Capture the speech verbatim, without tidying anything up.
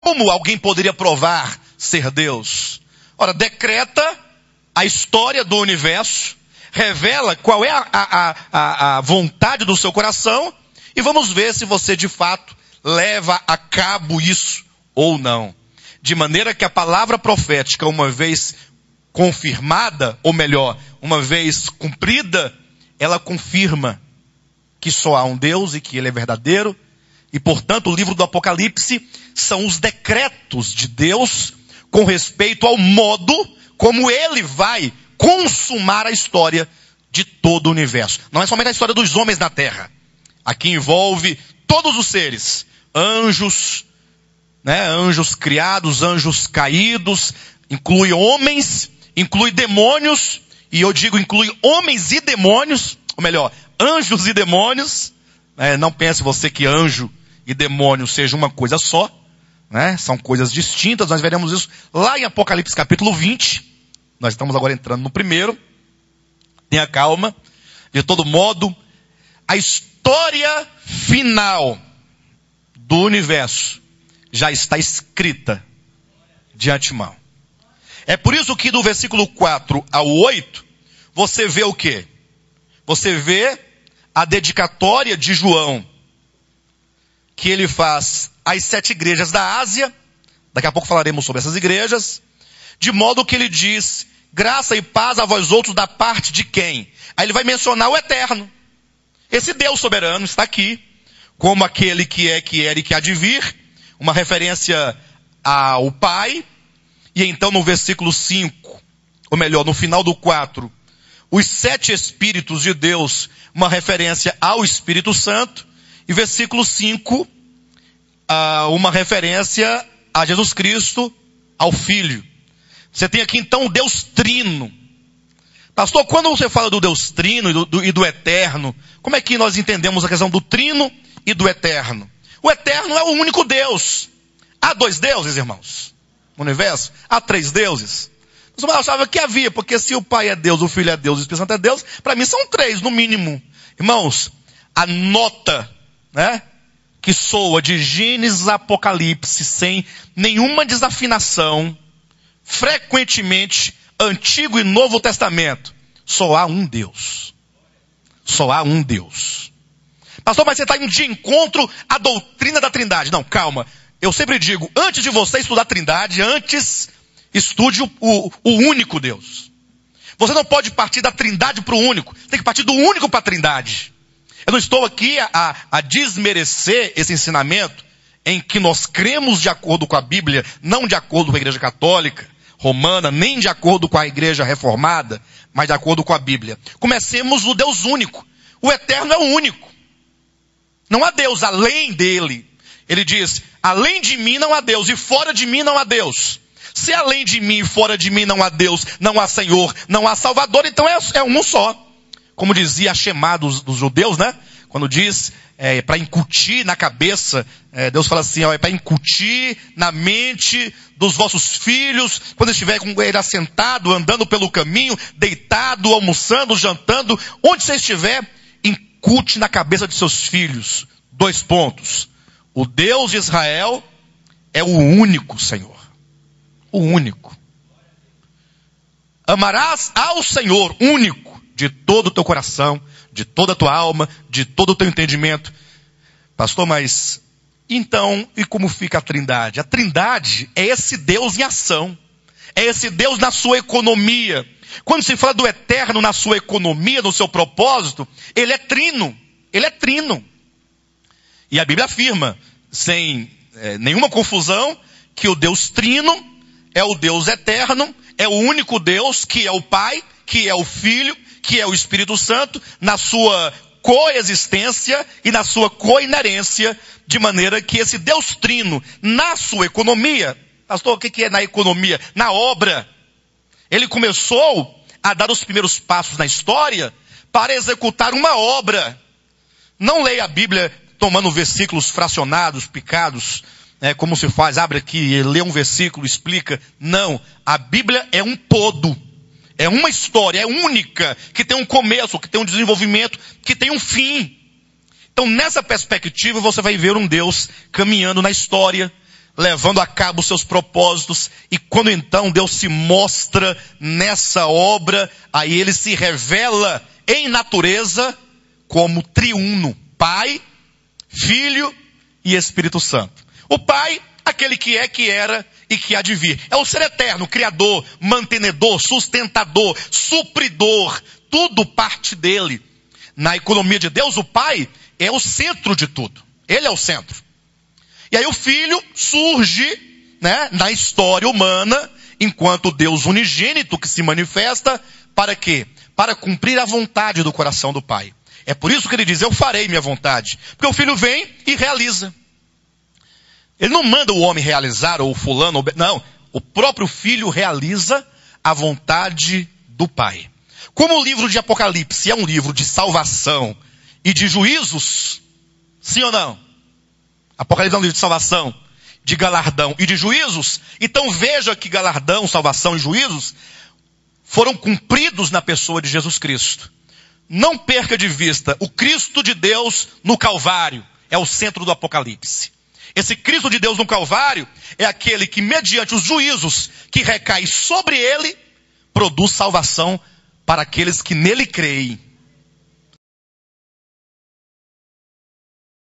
Como alguém poderia provar ser Deus? Ora, decreta a história do universo, revela qual é a, a, a, a vontade do seu coração, e vamos ver se você de fato leva a cabo isso ou não. De maneira que a palavra profética, uma vez confirmada, ou melhor, uma vez cumprida, ela confirma que só há um Deus e que Ele é verdadeiro. E, portanto, o livro do Apocalipse são os decretos de Deus com respeito ao modo como Ele vai consumar a história de todo o universo. Não é somente a história dos homens na terra. Aqui envolve todos os seres, anjos, né, anjos criados, anjos caídos, inclui homens, inclui demônios, e eu digo inclui homens e demônios, ou melhor, anjos e demônios. É, não pense você que anjo e demônio seja uma coisa só, né? São coisas distintas. Nós veremos isso lá em Apocalipse capítulo vinte. Nós estamos agora entrando no primeiro. Tenha calma. De todo modo, a história final do universo já está escrita de antemão. É por isso que do versículo quatro ao oito, você vê o quê? Você vê a dedicatória de João, que ele faz às sete igrejas da Ásia. Daqui a pouco falaremos sobre essas igrejas. De modo que ele diz, graça e paz a vós outros da parte de quem? Aí ele vai mencionar o Eterno. Esse Deus soberano está aqui, como aquele que é, que era e que há de vir. Uma referência ao Pai. E então no versículo cinco, ou melhor, no final do quatro, os sete Espíritos de Deus, uma referência ao Espírito Santo. E versículo cinco, uh, uma referência a Jesus Cristo, ao Filho. Você tem aqui então o Deus Trino. Pastor, quando você fala do Deus Trino e do, do, e do Eterno, como é que nós entendemos a questão do Trino e do Eterno? O Eterno é o único Deus. Há dois deuses, irmãos, no universo? Há três deuses? Você achava que havia, porque se o Pai é Deus, o Filho é Deus, o Espírito Santo é Deus, para mim são três, no mínimo. Irmãos, a nota, né, que soa de Gênesis a Apocalipse, sem nenhuma desafinação, frequentemente, Antigo e Novo Testamento, só há um Deus. Só há um Deus. Pastor, mas você está indo de encontro à doutrina da Trindade. Não, calma. Eu sempre digo, antes de você estudar a Trindade, antes estude o, o, o único Deus. Você não pode partir da Trindade para o único. Tem que partir do único para a Trindade. Eu não estou aqui a, a desmerecer esse ensinamento em que nós cremos de acordo com a Bíblia, não de acordo com a Igreja Católica Romana, nem de acordo com a Igreja Reformada, mas de acordo com a Bíblia. Comecemos no Deus único. O Eterno é o único. Não há Deus além dele. Ele diz, além de mim não há Deus, e fora de mim não há Deus. Se além de mim e fora de mim não há Deus, não há Senhor, não há Salvador, então é, é um só. Como dizia a Shema dos, dos judeus, né? Quando diz, é, para incutir na cabeça, é, Deus fala assim, ó, é para incutir na mente dos vossos filhos, quando estiver com ele assentado, andando pelo caminho, deitado, almoçando, jantando, onde você estiver, incute na cabeça de seus filhos. Dois pontos. O Deus de Israel é o único Senhor. O único. Amarás ao Senhor único de todo o teu coração, de toda a tua alma, de todo o teu entendimento. Pastor, mas então, e como fica a Trindade? A Trindade é esse Deus em ação. É esse Deus na sua economia. Quando se fala do Eterno na sua economia, no seu propósito, ele é trino. Ele é trino. E a Bíblia afirma, sem é, nenhuma confusão, que o Deus trino é o Deus eterno, é o único Deus que é o Pai, que é o Filho, que é o Espírito Santo, na sua coexistência e na sua coinerência, de maneira que esse Deus trino, na sua economia, pastor, o que é na economia? Na obra. Ele começou a dar os primeiros passos na história para executar uma obra. Não leia a Bíblia tomando versículos fracionados, picados, é, como se faz, abre aqui, lê um versículo, explica. Não, a Bíblia é um todo. É uma história, é única, que tem um começo, que tem um desenvolvimento, que tem um fim. Então, nessa perspectiva, você vai ver um Deus caminhando na história, levando a cabo os seus propósitos, e quando então Deus se mostra nessa obra, aí ele se revela em natureza como triuno, Pai, Filho e Espírito Santo. O Pai, aquele que é, que era e que há de vir. É o ser eterno, criador, mantenedor, sustentador, supridor, tudo parte dele. Na economia de Deus, o Pai é o centro de tudo. Ele é o centro. E aí o Filho surge, né, na história humana, enquanto Deus unigênito que se manifesta, para quê? Para cumprir a vontade do coração do Pai. É por isso que ele diz, eu farei minha vontade. Porque o Filho vem e realiza. Ele não manda o homem realizar, ou fulano, ou... não. O próprio Filho realiza a vontade do Pai. Como o livro de Apocalipse é um livro de salvação e de juízos, sim ou não? Apocalipse é um livro de salvação, de galardão e de juízos. Então veja que galardão, salvação e juízos foram cumpridos na pessoa de Jesus Cristo. Não perca de vista, o Cristo de Deus no Calvário é o centro do Apocalipse. Esse Cristo de Deus no Calvário é aquele que, mediante os juízos que recaem sobre ele, produz salvação para aqueles que nele creem.